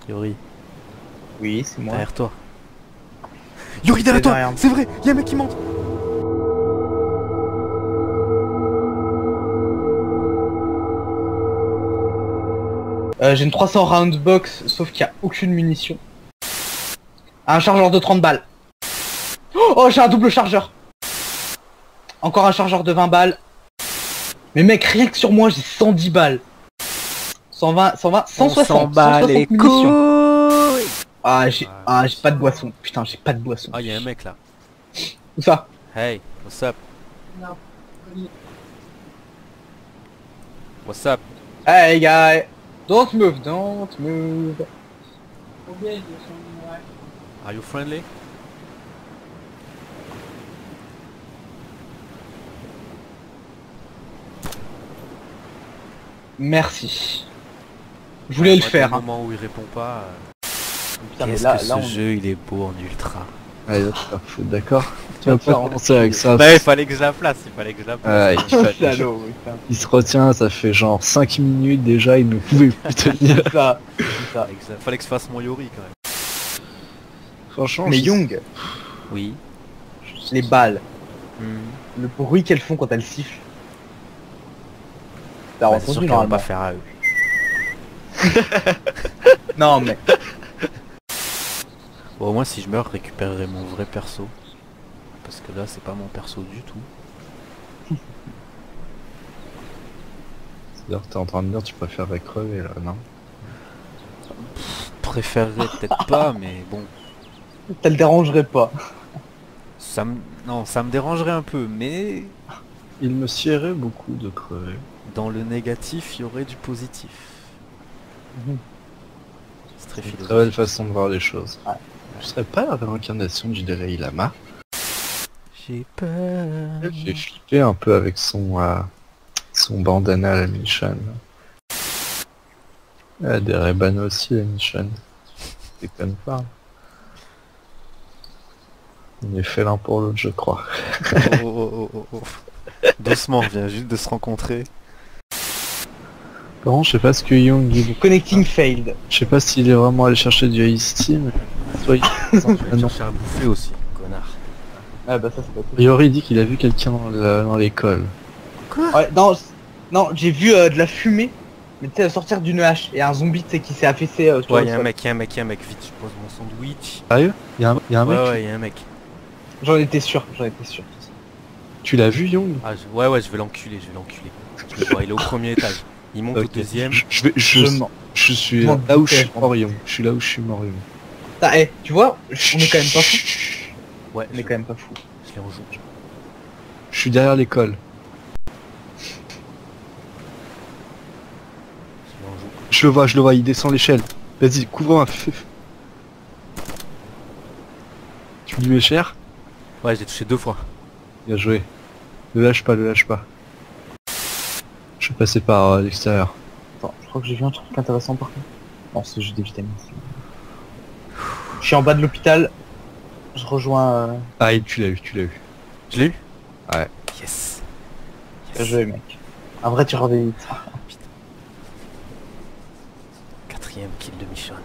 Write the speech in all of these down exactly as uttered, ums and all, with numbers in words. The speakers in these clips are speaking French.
Yori, Oui, c'est moi. derrière toi. Yori, derrière toi. derrière moi. C'est vrai, y'a un mec qui monte. Euh, j'ai une trois cents round box, sauf qu'il n'y a aucune munition. Un chargeur de trente balles. Oh, j'ai un double chargeur. Encore un chargeur de vingt balles. Mais mec, rien que sur moi, j'ai cent dix balles. cent vingt, cent vingt, cent soixante. On s'en bat cent soixante les munitions. couilles. Ah, j'ai Ah, ah, j'ai pas de boisson. Putain, j'ai pas de boisson. Ah, y'a un mec là. Où ça? Hey, what's up? What's up? Hey guy, don't move, don't move. Are you friendly? Merci. Je voulais le Moi, faire. Au Hein. moment où il répond pas. euh, Putain, mais Qu'est-ce là, que là, ce on... jeu il est beau en ultra. Allez, là, tu vas foutre, d'accord. Tu vas vas te pas faire commencer avec ça. Bah il fallait que je la place, il fallait que je la place. Ouais, il, fallait- Salaud, oui, ça. il se retient, ça fait genre cinq minutes déjà, il ne pouvait plus tenir. C'est ça, c'est ça. Fallait que, je- fallait que je fasse mon Yori quand même. Franchement, Mais je- Young, Oui. les balles, Hmm. le bruit qu'elles font quand elles sifflent. T'as Bah, c'est sûr entendu qu'ils vont normalement. pas faire à eux. Non mais, Bon, au moins si je meurs, je récupérerai mon vrai perso. Parce que là c'est pas mon perso du tout. c'est-à-dire que t'es en train de dire tu préférerais crever là, non? Préférerais peut-être pas, mais bon. ça le dérangerait pas. Ça me... Non, ça me dérangerait un peu, mais Il me siérait beaucoup de crever. dans le négatif, il y aurait du positif. Mhm. C'est très C'est une très philosophique. belle façon de voir les choses. Ouais. Je serais pas la réincarnation du Dalai Lama. J'ai peur. J'ai flippé un peu avec son euh, son bandana à la Michonne. Ah, des Ray-Ban aussi la Michonne. Déconne pas. On est fait l'un pour l'autre, je crois. Oh, oh, oh, oh, oh. Doucement, on vient juste de se rencontrer. Par contre, je sais pas ce que Young il... Connecting failed. Je sais pas s'il est vraiment allé chercher du Ice mais... Soit il... Je Ah vais non. chercher à bouffer aussi, connard. Ah bah ça c'est pas cool. Priori, il dit qu'il a vu quelqu'un dans la- dans l'école. Ouais, non, c- non, j'ai vu euh, de la fumée, mais tu sais, sortir d'une hache et un zombie tu sais qui s'est affaissé euh, sur Ouais, le y'a un sol. mec, y'a un mec, y'a un mec, vite, je pose mon sandwich. Sérieux? Y'a un, y a un Ouais, mec? ouais, y'a un mec. J'en étais sûr, j'en étais sûr. Tu l'as vu, Young? Ah, je- ouais, ouais, je vais l'enculer, je vais l'enculer. Je le vois, il est au premier étage. Il monte au Ok. deuxième. Je, je vais, je, Je mens. je suis Je m'en là où je suis doutais. mort, Young. Je suis là où je suis mort, Young. Ah, eh, tu vois, on est quand même pas fou. Ouais, On je, est quand même pas fou. je l'ai en joue. Je suis derrière l'école. Je l'ai en joue. Je le vois, je le vois, il descend l'échelle. Vas-y, couvre-moi. Tu lui mets cher? Ouais, j'ai touché deux fois. Bien joué. Ne lâche pas, ne lâche pas. Je vais passer par euh, l'extérieur. Attends, je crois que j'ai vu un truc intéressant par contre. Non, c'est juste des vitamines. Je suis en bas de l'hôpital. Je rejoins... Euh... Ah, et tu l'as eu, tu l'as eu. Je l'ai eu? Ouais. Yes. Bien joué mec. Un vrai tireur d'élite. Putain. Quatrième kill de Michonne.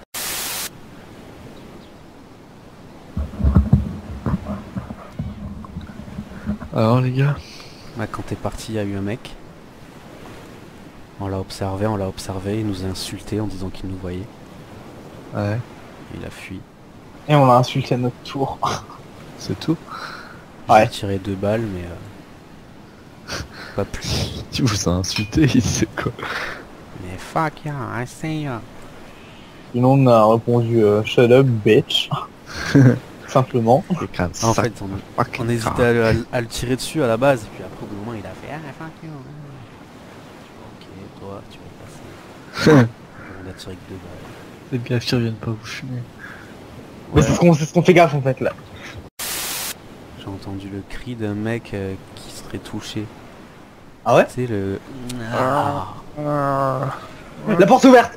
Alors les gars, Ouais, quand t'es parti, il y a eu un mec. On l'a observé, on l'a observé, il nous a insulté en disant qu'il nous voyait. ouais, Il a fui. Et on l'a insulté à notre tour. c'est tout. J'ai Ouais. tiré deux balles, mais euh, pas plus. Tu vous as insulté, il sait quoi. Mais fuck yeah, I say ya. Sinon on a répondu euh, shut up bitch. Simplement. C'est quand même En ça. fait, on, on hésitait à, le- à le- à le tirer dessus à la base, et puis après, au bout d'un moment, il a fait ah fuck you. Ok, toi, tu vas passer. On a tiré que deux balles. Faites gaffe qu'ils viennent pas vous fumer. Mais Ouais. c'est ce qu'on c'est ce qu'on fait gaffe en fait là. J'ai entendu le cri d'un mec euh, qui serait touché. Ah ouais? Tu sais, le. Ah. La porte est ouverte.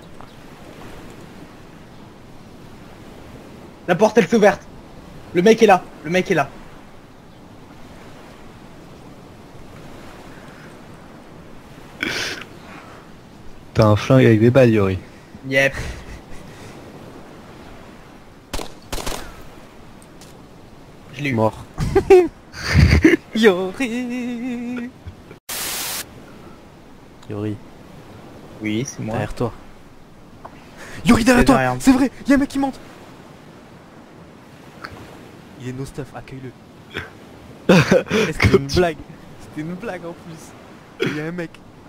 La porte elle s'est ouverte. Le mec est là, le mec est là. T'as un flingue avec des balles, Yori. Yep. Je l'ai eu. Mort. Yori. Yori, Oui, c'est moi. derrière toi. Yori, derrière C'est toi. derrière. C'est vrai, y'a un mec qui monte. Il est no stuff, accueille-le. Est-ce que c'était une blague? C'était une blague en plus. Il y a un mec.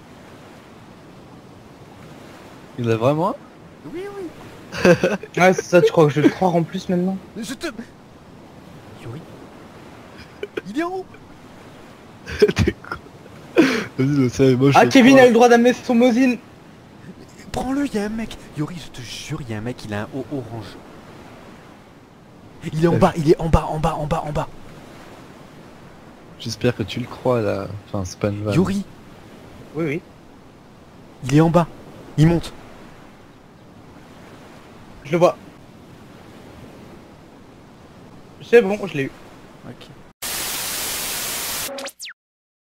Il y en a vraiment un? Oui, oui. Ouais, c'est ça, tu crois que je vais le croire en plus maintenant? Je te... Yori. Il est en haut. T'es con. Vas-y, le sérieux, moi je Ah, le Kevin crois. a eu le droit d'amener son Mosine. Prends-le, il y a un mec. Yori, je te jure, il y a un mec, il a un haut orange. Il est en bas, il est en bas, en bas, en bas, en bas. J'espère que tu le crois là. Enfin, c'est pas une vanne. Yori, Oui, oui. il est en bas. Il monte. Je le vois. C'est bon, je l'ai eu. Ok.